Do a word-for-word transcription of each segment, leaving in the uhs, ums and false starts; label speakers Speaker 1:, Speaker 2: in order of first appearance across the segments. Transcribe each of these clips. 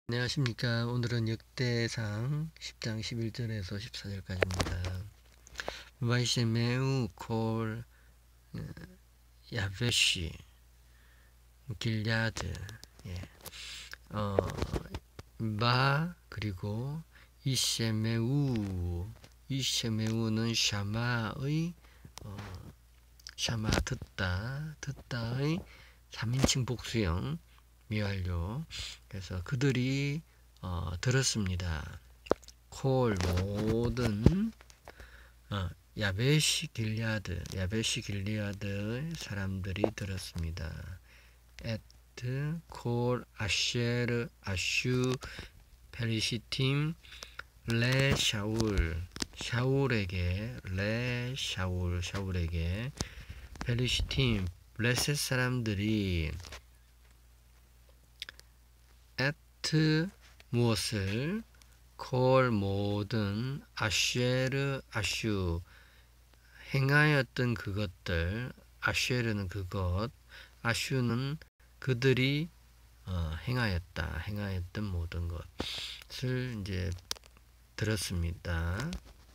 Speaker 1: 안녕하십니까. 오늘은 역대상 십 장 십일 절에서 십사 절까지입니다. 바이셰메우 콜 야베시 길야드 예. 어, 바 그리고 이셰메우 이셰메우는 샤마의 어, 샤마 듣다 듣다의 삼 인칭 복수형 미완료. 그래서 그들이 어, 들었습니다. 콜 모든 어, 야베시 길리아드 야베시 길리아드의 사람들이 들었습니다. 에트 콜 아쉐르 아슈 페리시팀 레 샤울 샤울에게 레 샤울 샤울에게 페리시팀 블레셋 사람들이 에트 무엇을 콜 모든 아쉐르 아슈 행하였던 그것들 아쉐르는 그것 아슈는 그들이 어, 행하였다 행하였던 모든 것을 이제 들었습니다.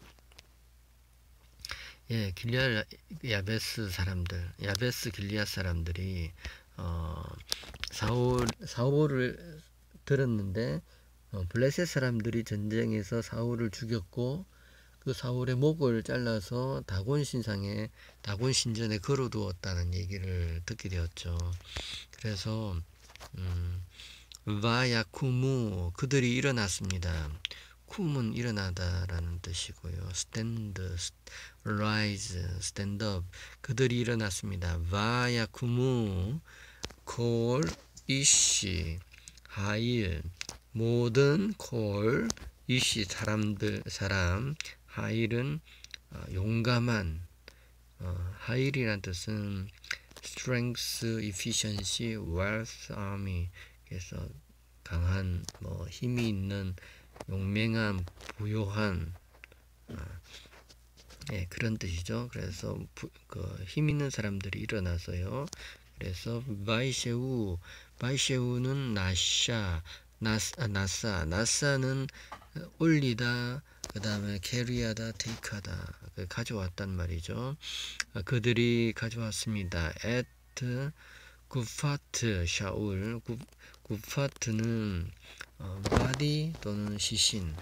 Speaker 1: 예, 길리아 야베스 사람들 야베스 길리아 사람들이 어, 사울 사울을 들었는데 어, 블레셋 사람들이 전쟁에서 사울을 죽였고 그 사울의 목을 잘라서 다곤 신상에 다곤 신전에 걸어두었다는 얘기를 듣게 되었죠. 그래서 음, 바야쿠무 그들이 일어났습니다. 쿰은 일어나다라는 뜻이고요. 스탠드, 라이즈, 스탠드업 그들이 일어났습니다. 바야쿠무 콜 이시 하일 모든 콜 이시 사람들 사람 하일은 어, 용감한 어, 하일이란 뜻은 strength, efficiency, wealth, army 그래서 강한 뭐 힘이 있는 용맹한 부요한 어, 예, 그런 뜻이죠. 그래서 부, 그, 힘 있는 사람들이 일어나서요. 그래서 바이셰우 바이셰우는 나샤 나사 아, 나사 나사는 올리다 그 다음에 캐리하다 테이크하다 그 가져왔단 말이죠. 그들이 가져왔습니다. 에트 구파트 샤울 구, 구파트는 어, 바디 또는 시신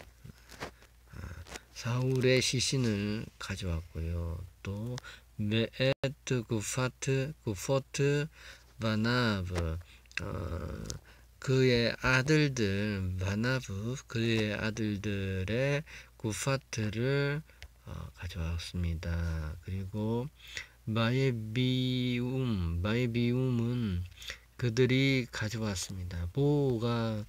Speaker 1: 사울의 시신을 가져왔고요. 또 메에트 구파트 구포트 바나브 어, 그의 아들들 바나브 그의 아들들의 구파트를 어, 가져왔습니다. 그리고 마예비움 마예비움은 그들이 가져왔습니다. 보가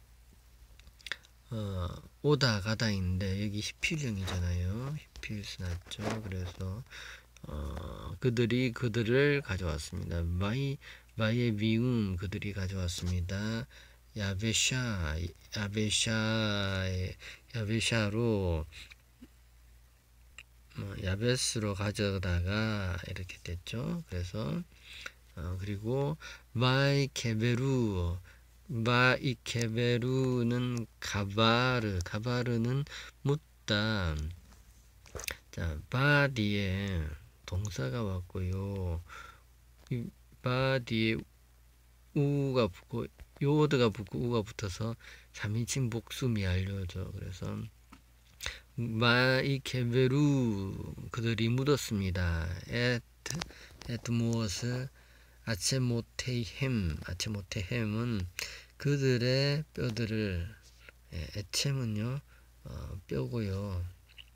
Speaker 1: 어, 오다 가다인데 여기 히필형이잖아요. 히필스 났죠. 그래서 어, 그들이 그들을 가져왔습니다. 마이 마의 미움 그들이 가져왔습니다. 야베샤 야베샤 야베샤로 어, 야베스로 가져다가 이렇게 됐죠. 그래서 어, 그리고 마이 케베루 바이 케베루는 가바르 가바르는 묻다. 자, 바 뒤에 동사가 왔고요. 이 바 뒤에 우가 붙고 요드가 붙고 우가 붙어서 삼 인칭 복수미 알려져. 그래서 마이 케베루 그들이 묻었습니다. 에트 에트 무엇을 아체모테햄 아체모테햄은 그들의 뼈들을 예, 에체문요 어, 뼈고요.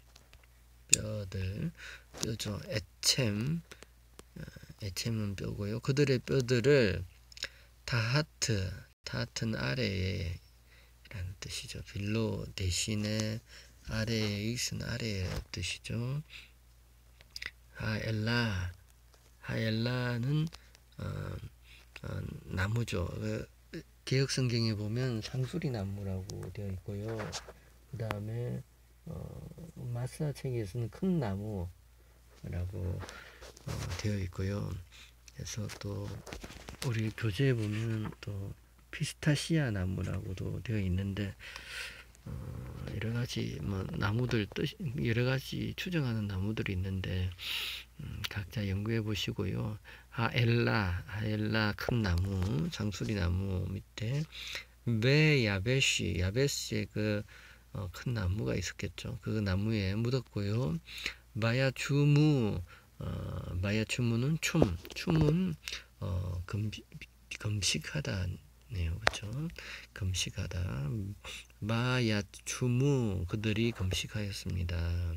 Speaker 1: 뼈들 뼈죠. 에챔 어, 에챔은 뼈고요. 그들의 뼈들을 타하트 타하트는 아래에 라는 뜻이죠. 빌로 대신에 아래에 있은 아래의 뜻이죠. 하엘라 하엘라는 어, 어, 나무죠. 그, 개혁 성경에 보면 상수리 나무라고 되어 있고요. 그 다음에 어, 마스아 책에서는 큰 나무라고 어, 되어 있고요. 그래서 또 우리 교재에 보면 또 피스타시아 나무라고도 되어 있는데 어, 여러 가지 뭐 나무들 뜻 여러 가지 추정하는 나무들이 있는데 음, 각자 연구해 보시고요. 하엘라 하엘라 큰 나무 장수리 나무 밑에 왜 야베시 야베시의 그 어, 큰 나무가 있었겠죠. 그 나무에 묻었고요. 마야추무 어, 마야추무는 춤 춤은 어, 금, 금식하다네요. 그렇죠? 금식하다. 마야추무 그들이 금식하였습니다.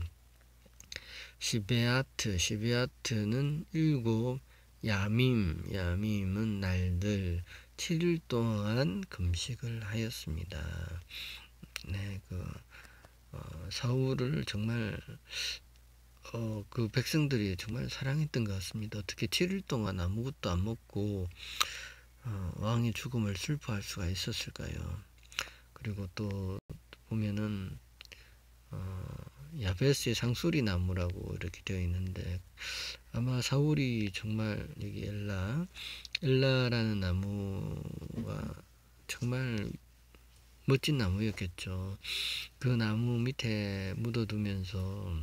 Speaker 1: 시베아트 시베아트는 일곱 야밈 야밈은 날들 칠 일 동안 금식을 하였습니다. 네, 그 어, 사울을 정말 어, 그 백성들이 정말 사랑했던 것 같습니다. 어떻게 칠 일 동안 아무것도 안 먹고 어, 왕의 죽음을 슬퍼할 수가 있었을까요? 그리고 또 보면은 어, 야베스의 상수리 나무라고 이렇게 되어 있는데 아마 사울이 정말 여기 엘라 엘라라는 나무가 정말 멋진 나무였겠죠. 그 나무 밑에 묻어두면서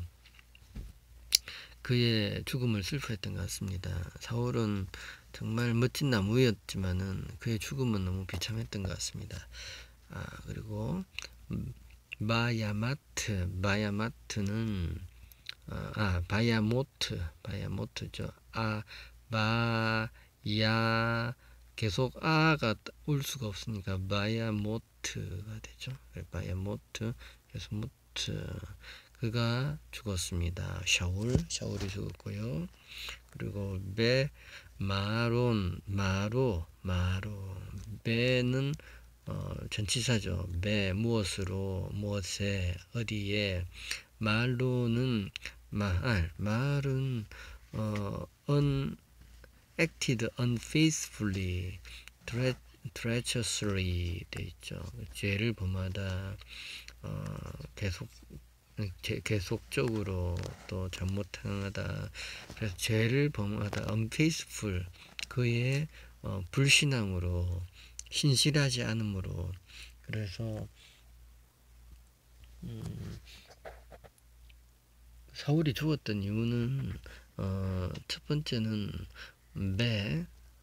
Speaker 1: 그의 죽음을 슬퍼했던 것 같습니다. 사울은 정말 멋진 나무였지만은 그의 죽음은 너무 비참했던 것 같습니다. 아, 그리고 바야마트 바야마트는 아, 아 바야모트 바야모트죠. 아 바야 계속 아가 올 수가 없으니까 바야모트가 되죠. 바야모트 그래서 모트 그가 죽었습니다. 샤울 샤울이 죽었고요. 그리고 베 마론 마로 마로 베는 어, 전치사죠. 배 무엇으로 무엇에 어디에 말로는 말 말은 어, unacted unfaithfully treacherously 돼 있죠. 죄를 범하다 어, 계속 계속적으로 또 잘못하다 그래서 죄를 범하다 unfaithful 그의 어, 불신앙으로 신실하지 않으므로 그래서 음, 사울이 죽었던 이유는 어, 첫 번째는 매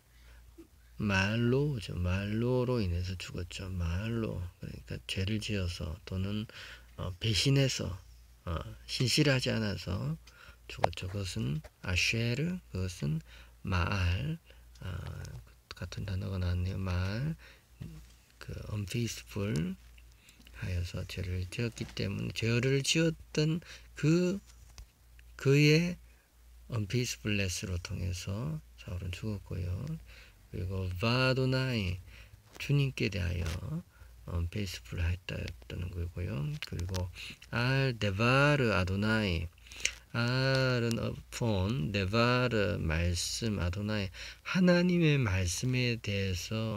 Speaker 1: 말로죠. 말로로 인해서 죽었죠. 말로 그러니까 죄를 지어서 또는 어, 배신해서 어, 신실하지 않아서 죽었죠. 그것은 아쉐르 그것은 마알 아, 같은 단어가 나왔네요. 마알 그 unfaithful 하여서 죄를 지었기 때문에 죄를 지었던 그 그의 unfaithfulness로 통해서 사울은 죽었고요. 그리고 바도나이 주님께 대하여 unfaithful 했다는 거고요. 그리고 알 데바르 아도나이 알은 upon 데바르 말씀 아도나이 하나님의 말씀에 대해서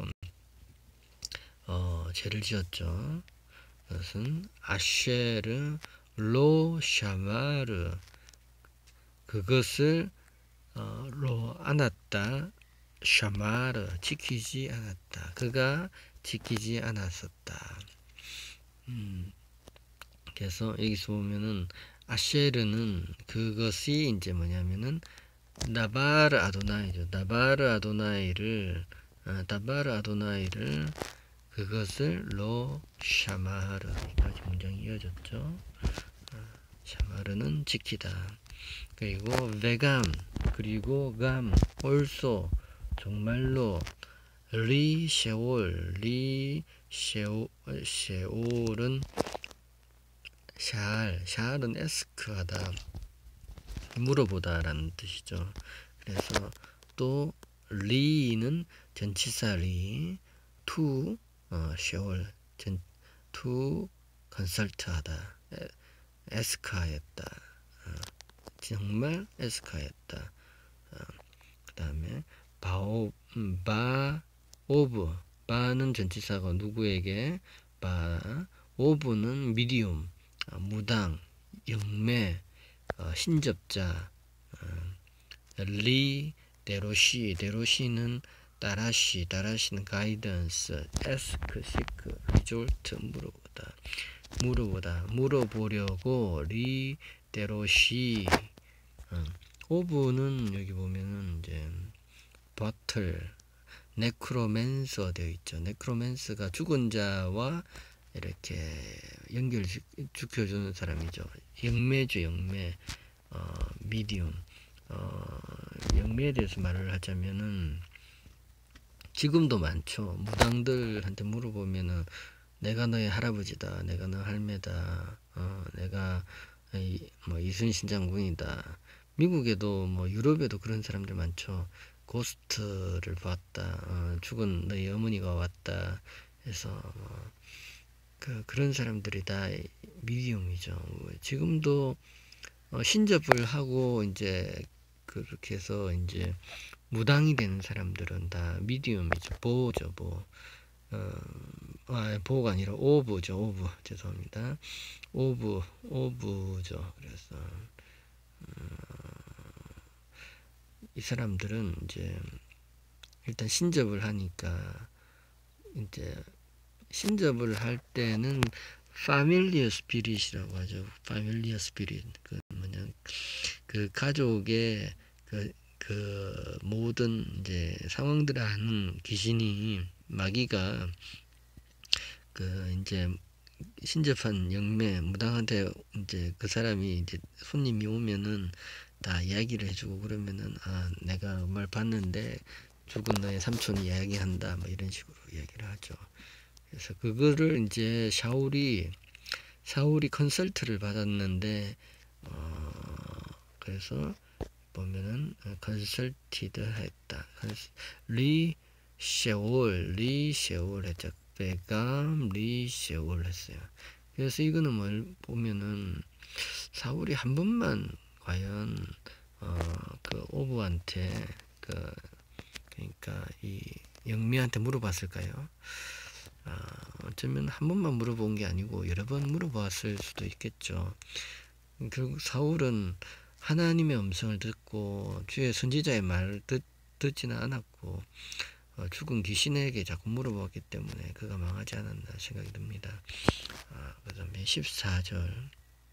Speaker 1: 어, 죄를 지었죠. 그것은 아쉐르 로 샤마르 그것을 어, 로 안았다 샤마르 지키지 않았다 그가 지키지 않았었다. 음, 그래서 여기서 보면은 아쉐르는 그것이 이제 뭐냐면은 나바르 아도나이죠. 나바르 아도나이를 아, 나바르 아도나이를 그것을 로 샤마르까지 문장이 이어졌죠. 샤마르는 지키다. 그리고 vegan 그리고 감 also 정말로 리 쉐올 리 쉐올 쉐올은 샬 샬은 에스크하다 물어보다라는 뜻이죠. 그래서 또 리는 전치사 리 투 어, 쉐올 전 투 컨설트하다 에스크하였다 어, 정말 에스카였다. 어, 그 다음에 바오 음, 바 오브 바는 전치사가 누구에게 바 오브는 미디움 어, 무당 영매 어, 신접자 어, 리 데로시 데로시는 따라시, 따라시는 가이던스, ask, seek, result, 물어보다, 물어보다, 물어보려고, 리, 대로시, 어, 오브는 여기 보면은 이제 버틀, 네크로맨서 되어 있죠. 네크로맨스가 죽은 자와 이렇게 연결시켜주는 사람이죠. 영매죠, 영매. 어, 미디움. 어, 영매에 대해서 말을 하자면은 지금도 많죠. 무당들한테 물어보면은 내가 너의 할아버지다, 내가 너 할매다, 어, 내가 이, 뭐 이순신 장군이다. 미국에도 뭐 유럽에도 그런 사람들 많죠. 고스트를 봤다, 어, 죽은 너의 어머니가 왔다 해서 뭐 그, 그런 사람들이 다 미디움이죠. 지금도 어, 신접을 하고 이제 그렇게 해서 이제 무당이 되는 사람들은 다 미디움이죠. 보호죠, 보호. 어, 아, 보호가 아니라 오브죠, 오브. 죄송합니다. 오브, 오브죠. 그래서 이 사람들은 이제 일단 신접을 하니까 이제 신접을 할 때는 파밀리어 스피릿이라고 하죠. 파밀리어 스피릿. 그 뭐냐 그 가족의 그, 그 모든 이제 상황들을 아는 귀신이 마귀가 그 이제 신접한 영매 무당한테 이제 그 사람이 이제 손님이 오면은 다 이야기를 해주고 그러면은 아 내가 뭘 봤는데 죽은 너의 삼촌이 이야기한다 뭐 이런 식으로 이야기를 하죠. 그래서 그거를 이제 샤울이 샤울이 컨설트를 받았는데 어 그래서 보면은 컨설티드 했다. 리 쉐올 리 쉐올 했죠. 베감 리 쉐올 했어요. 그래서 이거는 뭘 보면은 사울이 한 번만 과연 어 그 오브한테 그 그러니까 이 영미한테 물어봤을까요? 아, 어쩌면 한 번만 물어본 게 아니고 여러 번 물어봤을 수도 있겠죠. 결국 사울은 하나님의 음성을 듣고 주의 선지자의 말을 듣, 듣지는 않았고 어, 죽은 귀신에게 자꾸 물어봤기 때문에 그가 망하지 않았나 생각이 듭니다. 아, 그 다음에 십사 절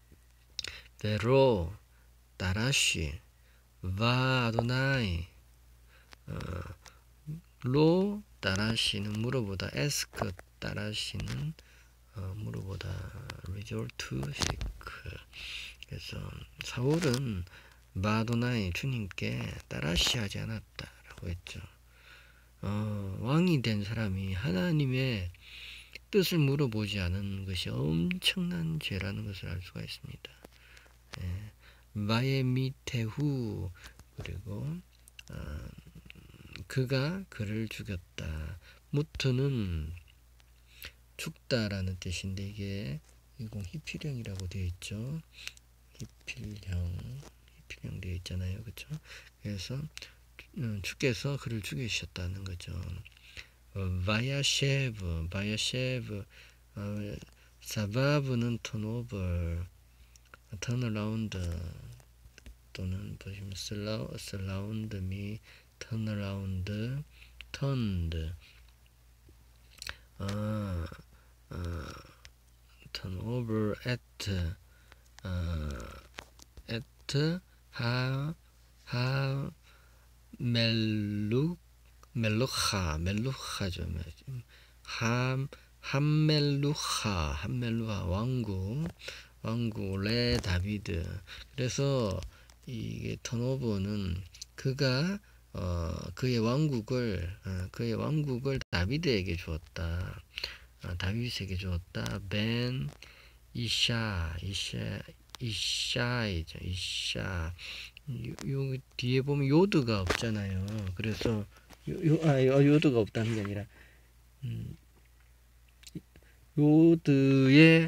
Speaker 1: 베로 따라시 바 아도나이 어, 로 따라시는 물어보다 에스크 따라시는 어, 물어보다 resort to seek. 그래서 사울은 바도나이 주님께 따라시 하지 않았다라고 했죠. 어, 왕이 된 사람이 하나님의 뜻을 물어보지 않은 것이 엄청난 죄라는 것을 알 수가 있습니다. 예, 마에미테후 그리고 어, 그가 그를 죽였다. 무트는 죽다라는 뜻인데 이게 이공 히필형이라고 되어 있죠. 히필형, 히필형 되어 있잖아요, 그렇죠? 그래서 주께서 그를 죽이셨다는 거죠. 어, 바야셰브, 바야셰브, 어, 사바브는 턴오버, 턴어라운드 또는 보시면 슬라우, 슬라운드 미, 턴어라운드, 턴드, 아, 어, 턴오버 at, 어, at 하, 하 멜룩 멜루하 멜루하죠. 함 함멜루하 함멜루하 왕국 왕국 레 다비드. 그래서 이게 턴오버는 그가 어, 그의 왕국을 어, 그의 왕국을 다비드에게 주었다. 어, 다윗에게 주었다. 벤 이샤 이샤 이샤이죠. 이샤. 요, 요 뒤에 보면 요드가 없잖아요. 그래서 요, 요, 아, 요, 요드가 없다는 게 아니라 음, 요드의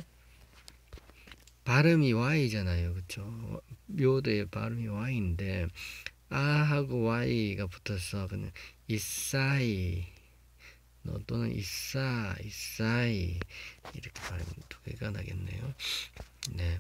Speaker 1: 발음이 Y잖아요. 그쵸? 요드의 발음이 Y인데 아하고 Y가 붙어서 그냥 이사이 또는 이사 이사이 이렇게 발음이 두 개가 나겠네요. 네.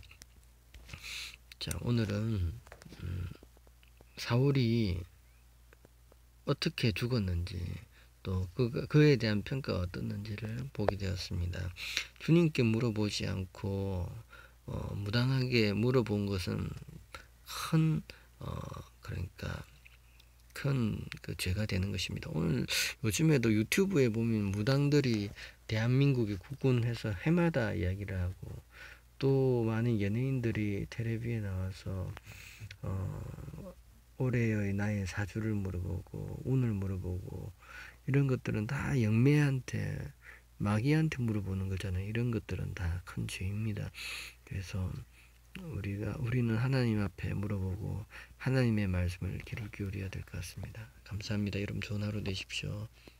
Speaker 1: 자, 오늘은 음, 사울이 어떻게 죽었는지 또 그, 그에 대한 평가가 어떻는지를 보게 되었습니다. 주님께 물어보지 않고 어, 무당하게 물어본 것은 큰 어, 그러니까 큰 그 죄가 되는 것입니다. 오늘 요즘에도 유튜브에 보면 무당들이 대한민국의 국군해서 해마다 이야기를 하고 또 많은 연예인들이 텔레비에 나와서 어, 올해의 나의 사주를 물어보고 운을 물어보고 이런 것들은 다 영매한테 마귀한테 물어보는 거잖아요. 이런 것들은 다 큰 죄입니다. 그래서 우리가 우리는 하나님 앞에 물어보고 하나님의 말씀을 귀를 기울여야 될 것 같습니다. 감사합니다. 여러분 좋은 하루 되십시오.